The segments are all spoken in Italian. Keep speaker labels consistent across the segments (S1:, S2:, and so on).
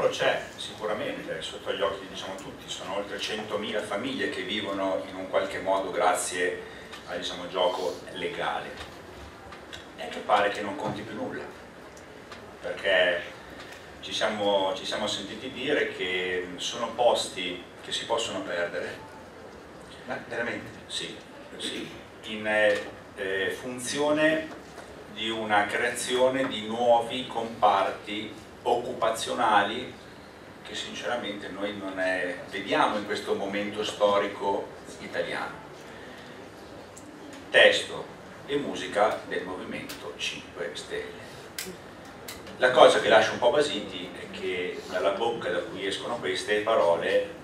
S1: lavoro c'è sicuramente, sotto gli occhi diciamo tutti, sono oltre 100.000 famiglie che vivono in un qualche modo grazie al diciamo, gioco legale. E che pare che non conti più nulla, perché ci siamo sentiti dire che sono posti che si possono perdere.
S2: Ma veramente?
S1: Sì, sì, in funzione di una creazione di nuovi comparti occupazionali che sinceramente noi non vediamo in questo momento storico italiano. Testo e musica del Movimento 5 Stelle. La cosa che lascia un po' basiti è che dalla bocca da cui escono queste parole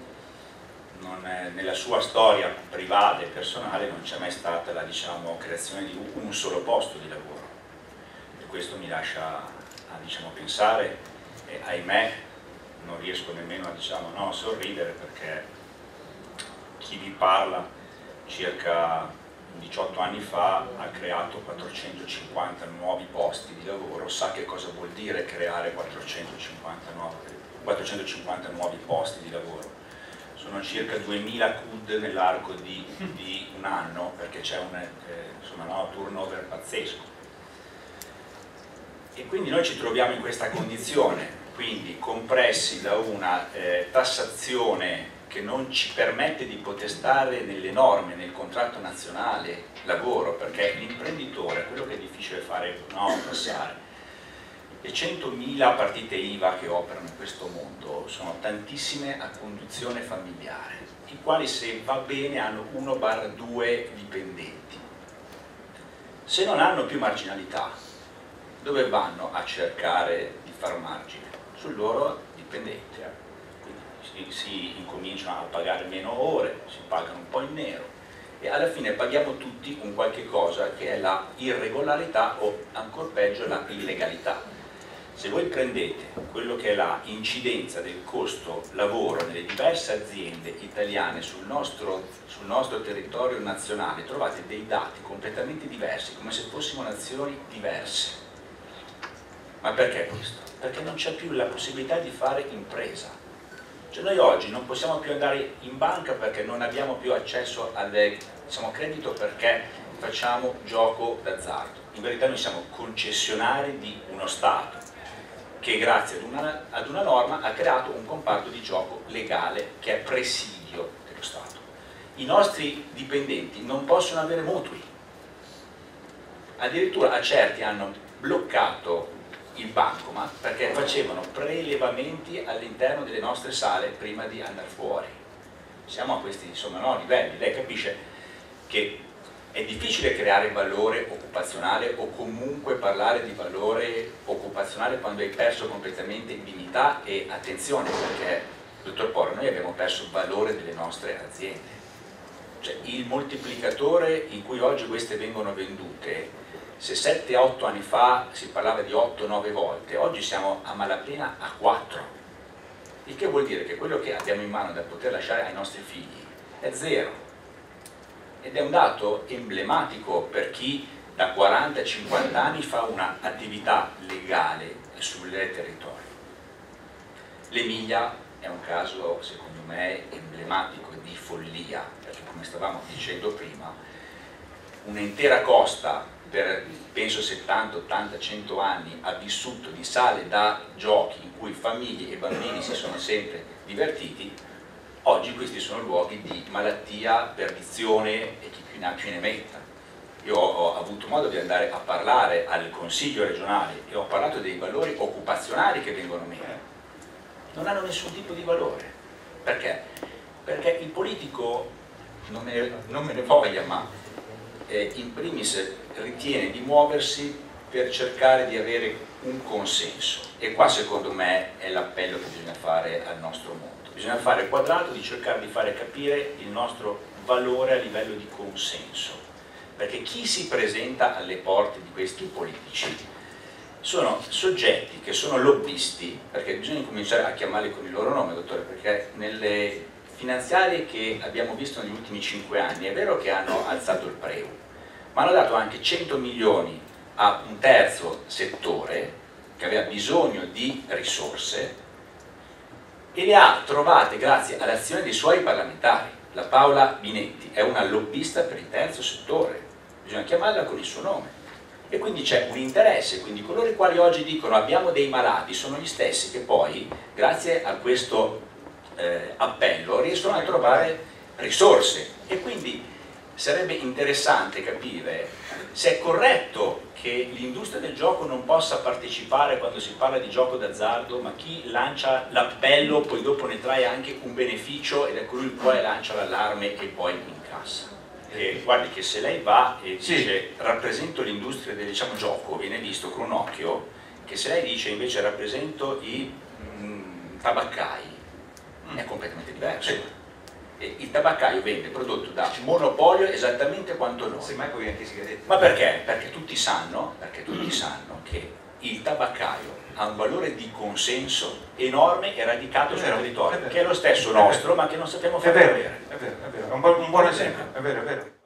S1: nella sua storia privata e personale non c'è mai stata la diciamo, creazione di un solo posto di lavoro, e questo mi lascia a diciamo, pensare e ahimè non riesco nemmeno a diciamo, no, sorridere, perché chi vi parla circa 18 anni fa ha creato 450 nuovi posti di lavoro, sa che cosa vuol dire creare 450 nuovi posti di lavoro. Sono circa 2000 CUD nell'arco di un anno, perché c'è un turnover pazzesco. E quindi noi ci troviamo in questa condizione, quindi compressi da una tassazione che non ci permette di potestare nelle norme, nel contratto nazionale lavoro, perché l'imprenditore, quello che è difficile fare, no, passare. Le 100.000 partite IVA che operano in questo mondo sono tantissime a conduzione familiare, i quali se va bene hanno 1/2 dipendenti. Se non hanno più marginalità, dove vanno a cercare di far margine? Sul loro dipendente. Quindi si incominciano a pagare meno ore, si pagano un po' in nero e alla fine paghiamo tutti un qualche cosa che è la irregolarità o ancora peggio la illegalità. Se voi prendete quello che è la incidenza del costo lavoro nelle diverse aziende italiane sul nostro territorio nazionale, trovate dei dati completamente diversi, come se fossimo nazioni diverse. Ma perché questo? Perché non c'è più la possibilità di fare impresa. Cioè noi oggi non possiamo più andare in banca perché non abbiamo più accesso al credito, perché facciamo gioco d'azzardo. In verità noi siamo concessionari di uno Stato che grazie ad una norma ha creato un comparto di gioco legale che è presidio dello Stato. I nostri dipendenti non possono avere mutui, addirittura a certi hanno bloccato il bancomat perché facevano prelevamenti all'interno delle nostre sale prima di andare fuori. Siamo a questi insomma, no, livelli. Lei capisce che è difficile creare valore occupazionale o comunque parlare di valore occupazionale quando hai perso completamente dignità e attenzione, perché, dottor Porro, noi abbiamo perso valore delle nostre aziende. Cioè, il moltiplicatore in cui oggi queste vengono vendute, se 7-8 anni fa si parlava di 8-9 volte, oggi siamo a malapena a 4. Il che vuol dire che quello che abbiamo in mano da poter lasciare ai nostri figli è zero. Ed è un dato emblematico per chi da 40-50 anni fa un'attività legale sul territorio. L'Emilia è un caso, secondo me, emblematico di follia, perché come stavamo dicendo prima, un'intera costa per penso 70, 80, 100 anni ha vissuto di sale da giochi in cui famiglie e bambini si sono sempre divertiti. Oggi questi sono luoghi di malattia, perdizione e chi più ne ha più ne metta. Io ho avuto modo di andare a parlare al Consiglio regionale e ho parlato dei valori occupazionali che vengono meno. Non hanno nessun tipo di valore. Perché? Perché il politico, non me ne voglia, ma in primis ritiene di muoversi per cercare di avere un consenso. E qua secondo me è l'appello che bisogna fare al nostro mondo. Bisogna fare il quadrato di cercare di fare capire il nostro valore a livello di consenso, perché chi si presenta alle porte di questi politici sono soggetti che sono lobbisti, perché bisogna cominciare a chiamarli con il loro nome, dottore, perché nelle finanziarie che abbiamo visto negli ultimi 5 anni è vero che hanno alzato il preu, ma hanno dato anche 100 milioni a un terzo settore che aveva bisogno di risorse e le ha trovate grazie all'azione dei suoi parlamentari. La Paola Binetti è una lobbista per il terzo settore, bisogna chiamarla con il suo nome. E quindi c'è un interesse, quindi coloro i quali oggi dicono abbiamo dei malati sono gli stessi che poi, grazie a questo appello, riescono a trovare risorse. E quindi sarebbe interessante capire se è corretto che l'industria del gioco non possa partecipare quando si parla di gioco d'azzardo, ma chi lancia l'appello poi dopo ne trae anche un beneficio ed è colui il quale lancia l'allarme e poi incassa. E guardi che se lei va e dice rappresento l'industria del gioco, viene visto con un occhio, che se lei dice invece rappresento i tabaccai, è completamente diverso. E il tabaccaio vende prodotto da monopolio esattamente quanto noi.
S2: Semmai poi anche sigarette.
S1: Ma perché? Perché tutti sanno che il tabaccaio ha un valore di consenso enorme e radicato sul territorio, che è lo stesso nostro, ma che non sappiamo fare avere.
S2: È vero, è un buon esempio, è vero.